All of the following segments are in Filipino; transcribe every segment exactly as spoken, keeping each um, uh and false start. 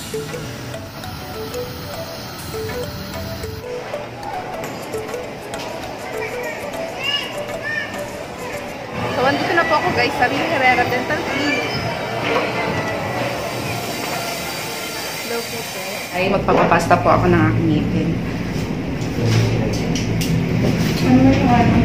So, andito na po ako guys sa Mimi Herrera Dental Clinic. Hello po po. Ay, magpapapasta po ako ng aking ngipin. Ano na yung ano?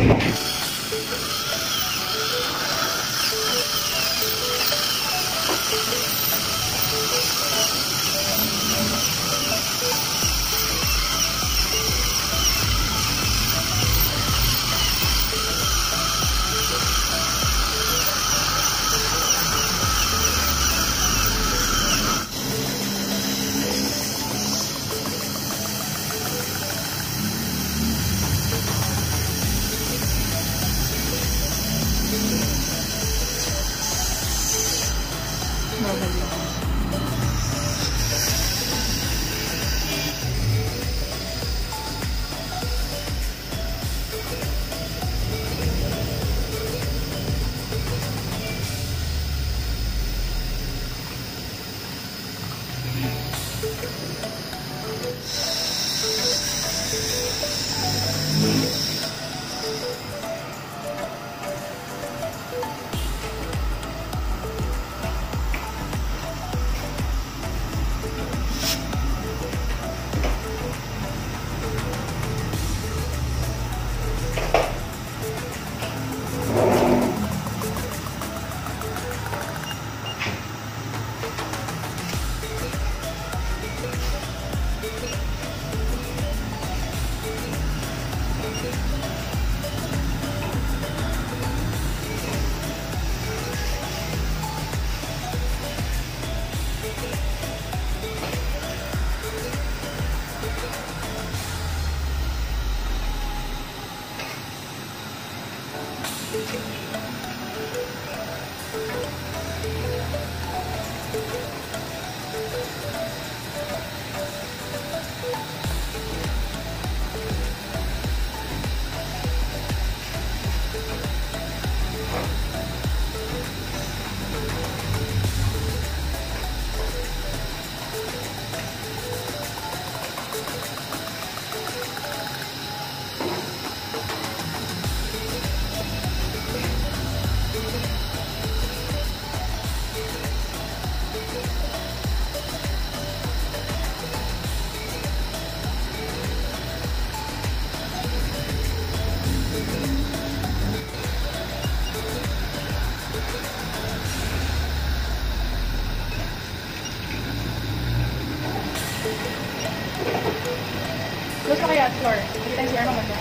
Gusto kaya floor? Kita yung floor naman doon.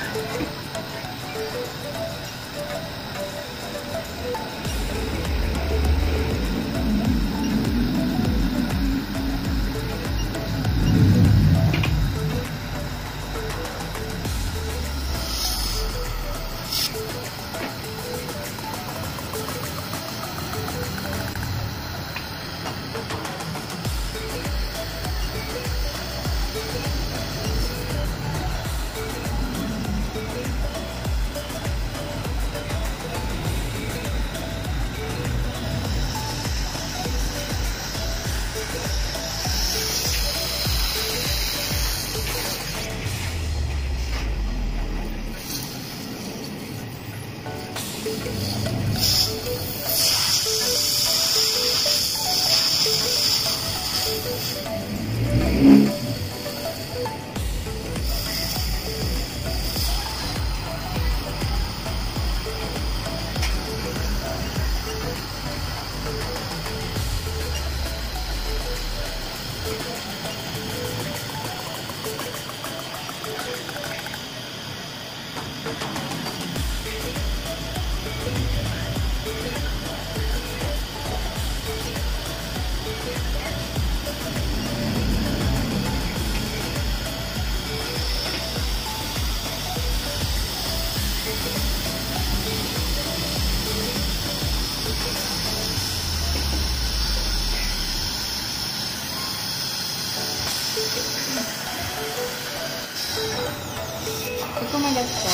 Pag kumagat ka,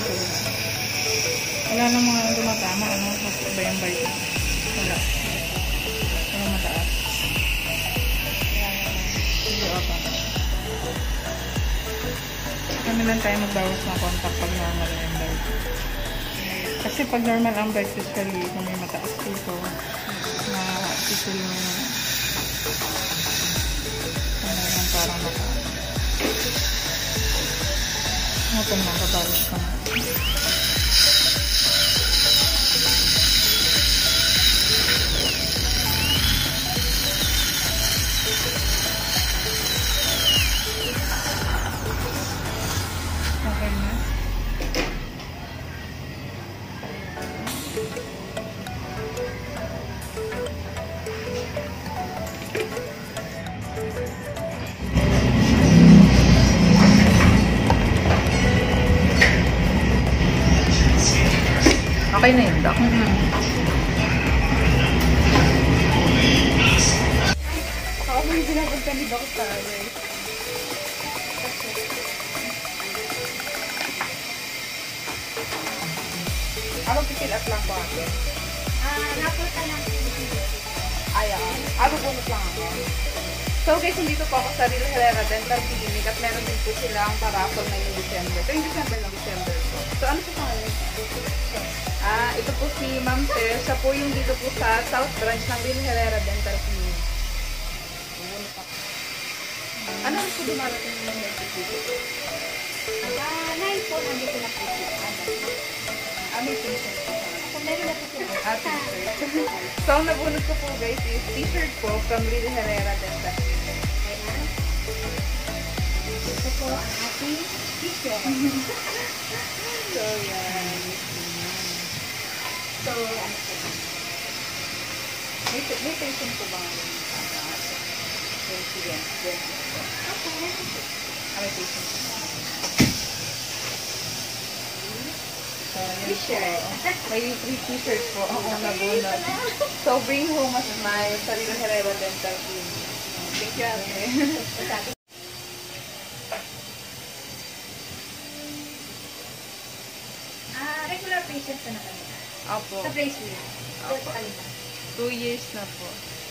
wala namang dumatama, ano, mas iba yung balik. Wala. Wala mataas. lang tayo magbawas ng contact pag normal ang bite. Kasi pag normal ang bite, usually kung may mataas dito, na usually mo na ano yung parang maka ano pa naman, kabalos ka na. Okay na. Okay na yun, Doc. Mm-hmm. Ako mo yung sinapunta ni Doc sa akin. Ako pisil up lang po akin. Ah, napunta lang po. Ayaw. Ako bunot lang ako. So guys, nandito po ako sa Real Herrera Dental Clinic at meron din po silang paraffol na yung December. Ito yung December ng December po. So ano po sa ngayon? Ah, ito po si Ma'am Tess. Siya po yung dito po sa South Branch ng Real Herrera Dental Clinic. Ano rin po dumarating yung nag-dito? Ah, nine po, nandito na po siya. Ah, may t-shirt po. Kung meron na po siya. Ah, t-shirt. So ang nabunod ko po guys is t-shirt po from Real Herrera Dental Clinic. Ayan. Ito po ang ating t-shirt. So yan. So, Ano po? may, may patient po ba ngayon? Resident. Yes. Okay, meron po. Ah, may patient po. So, yun po. T-shirt. May free t-shirt po ako nabunod. So, bring home a smile sa Real Herrera Dental Clinic. Thank you, ate. Ah, regular patients na naman. Opo. Sa place niya. Doon sa kanila. Two years na po.